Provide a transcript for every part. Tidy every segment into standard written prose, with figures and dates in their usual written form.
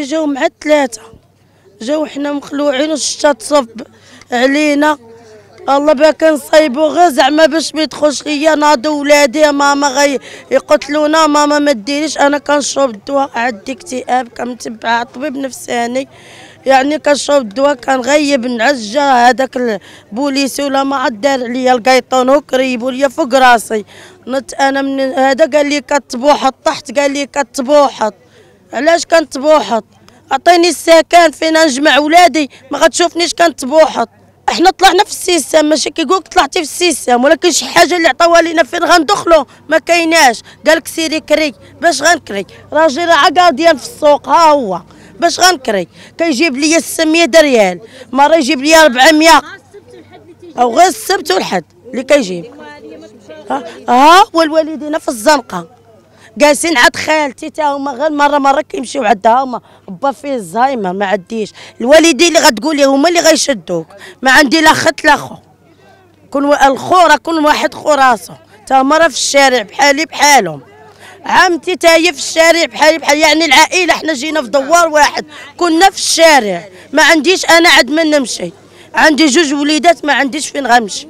جاو مع الثلاثه، جاو حنا مخلوعين والشتا تصب علينا. الله باك نصايبو غير زعما باش ما يدخلش ليا ناضوا ولادي ماما غي يقتلونا، ماما ما ديريش. انا كنشرب الدواء، عندي اكتئاب، كنتبع طبيب نفساني، يعني كنشرب الدواء كنغيب نعس. جا هذاك البوليسي ولا ما عاد دار عليا القيطون وكريبوا ليا فوق راسي. نط انا من هذا قال لي كتبوحط، طحت قال لي كتبوحط. علاش كنتبوحط؟ عطيني السكن فين نجمع ولادي، ما غتشوفنيش كنتبوحط. احنا طلعنا في السيستم، ماشي كيقولك طلعتي في السيستم، ولكن شي حاجه اللي عطاوها لينا فين غندخلوا ما كايناش. قالك سيري كري، باش غنكري؟ راجل راه قاضيان في السوق، ها هو باش غنكري كيجيب لي 600 ريال، مره يجيب لي 400، او غير السبت والحد اللي كيجيب. ها والوالدين في الزنقه جالسين عند خالتي تا هما، غير مره كيمشيو عندها هما. با فيه الزهايمر ما عنديش. الوالدين اللي غتقولي هما اللي غيشدوك، ما عندي لا خت لا خو. كون الخو راه كل واحد خو راسو، تا هما راه في الشارع بحالي بحالهم. عمتي تا هي في الشارع بحالي بحال، يعني العائله حنا جينا في دوار واحد كنا في الشارع. ما عنديش انا عند من نمشي، عندي جوج وليدات ما عنديش فين غنمشي.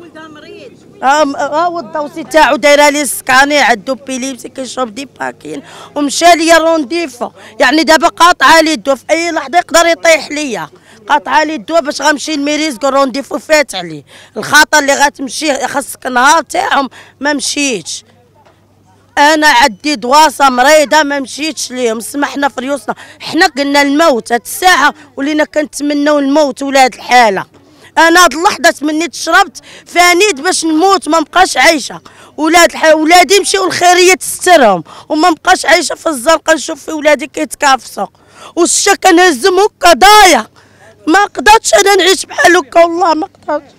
والدوسي تاعو دايره لي سكاني، عندو بيليبسي كيشرب دي باكين ومشى ليا رونديفو. يعني دابا قاطعه لي الدوا، في اي لحظه يقدر يطيح ليا. قاطعه لي الدوا باش غنمشي لميريزكو، رونديفو فات عليه. الخطر اللي غتمشي خاصك نهار تاعهم ما مشيتش. انا عندي دواسه مريضه ما مشيتش ليهم، سمحنا في ريوسنا. حنا قلنا الموت هاد الساعه ولينا كنتمناو الموت ولاد الحاله. انا هاد اللحظه تمنيت شربت فانيت باش نموت، ما نبقاش عايشه. ولادي مشيو الخيريه تسترهم وما نبقاش عايشه في الزنقه نشوف في ولادي كيتكافسوا. والشا كنهزهم هكا ضايع، ما قدرتش انا نعيش بحال هكا، والله ما قدرتش.